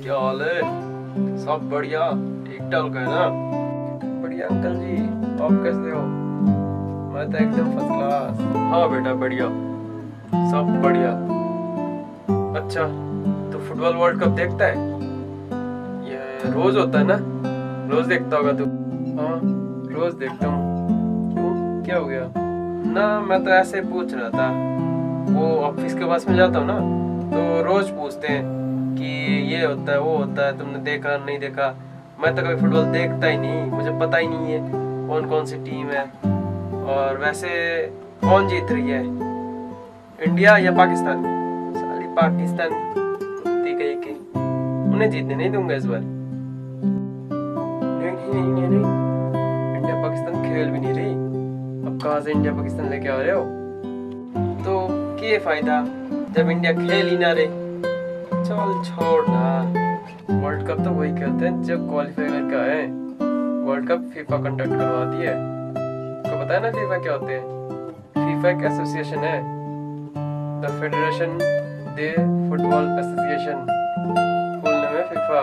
क्या हाल है? सब बढ़िया, ठीक ठाक है ना? बढ़िया अंकल जी, आप कैसे हो? मैं तो एकदम फर्स्ट क्लास। हाँ बेटा बढ़िया, सब बढ़िया। अच्छा, तो फुटबॉल वर्ल्ड कप देखता है? ये रोज होता है ना? रोज देखता होगा तू? हाँ, रोज देखता हूँ। क्यों, क्या हो गया? ना, मैं तो ऐसे पूछ रहा था। वो ऑफिस के पास में जाता हूँ ना, तो रोज पूछते हैं कि ये होता है वो होता है, तुमने देखा नहीं देखा। मैं तो कभी फुटबॉल देखता ही नहीं, मुझे पता ही नहीं है कौन कौन सी टीम है। और वैसे कौन जीत रही है, इंडिया या पाकिस्तान? साली पाकिस्तान कुत्ती कहीं की, उन्हें जीतने नहीं दूंगा इस बार। नहीं नहीं नहीं नहीं, नहीं। इंडिया पाकिस्तान खेल भी नहीं रही, अब कहाँ से इंडिया पाकिस्तान लेके आ रहे हो? तो क्या फायदा जब इंडिया खेल ही ना रहे। चल छोड़ ना, वर्ल्ड कप तो वही खेलते हैं जब क्वालिफाई करके आए। वर्ल्ड कप फीफा कंडक्ट करवाती है। आपको पता है ना फीफा क्या होते हैं? फीफा एक एसोसिएशन है, the federation de football association, full name है फीफा।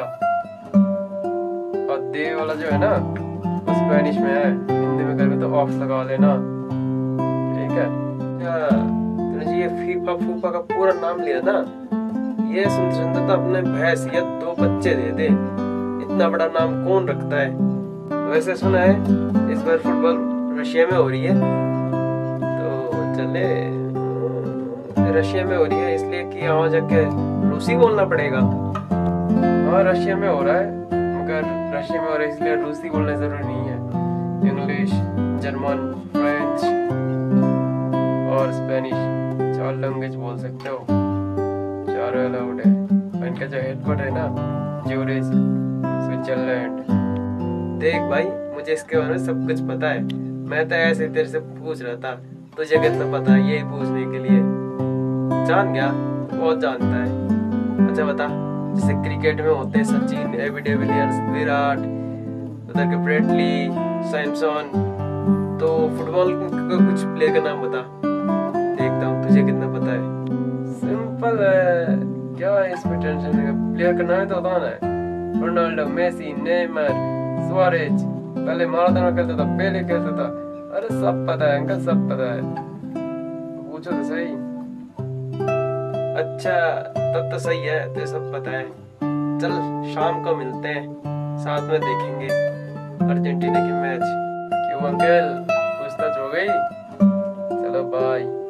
और दे वाला जो है ना, वो स्पेनिश में है, हिंदी में करके तो ऑफ लगा लेना, ठीक है? तूने ये फीफा फूफा का पूरा नाम लिया ना, ये सुनते तो अपने भैंस या 2 बच्चे दे दे। इतना बड़ा नाम कौन रखता है? वैसे सुना है इस बार फुटबॉल रशिया में हो रही है, तो चले। रशिया में हो रही है इसलिए कि वहाँ जाके रूसी बोलना पड़ेगा। हाँ, रशिया में हो रहा है, मगर रशिया में हो रहा है इसलिए रूसी बोलना जरूरी नहीं है। इंग्लिश, जर्मन, फ्रेंच और स्पेनिश 4 लैंग्वेज बोल सकते हो, चारों अलाउड है। इनका जो हेडक्वार्टर है ना, ज्यूरिच, स्विट्जरलैंड। देख भाई, मुझे इसके बारे में सब कुछ पता है। मैं तो ऐसे तेरे से पूछ रहा था, तुझे कितना पता है यही पूछने के लिए। जान गया, बहुत जानता है। अच्छा बता, जैसे क्रिकेट में होते हैं सचिन, एबी डिविलियर्स, विराट, उधर के ब्रेटली, सैमसन, तो फुटबॉल का कुछ प्लेयर का नाम बता, देखता हूँ तुझे कितना पता है। सिंपल है, क्या है इसमें टेंशन है? प्लेयर का नाम तो बताना है। Ronaldo, Messi, Neymar, Suarez. पहले माराडोना खेलता था, पहले खेलता था। अरे सब पता है अंकल, सब पता है, पूछो तो सही। अच्छा, तब तो सही है, तो सब पता है। चल शाम को मिलते हैं, साथ में देखेंगे अर्जेंटीना की मैच। क्यों अंकल, पूछताछ हो गई? चलो बाय।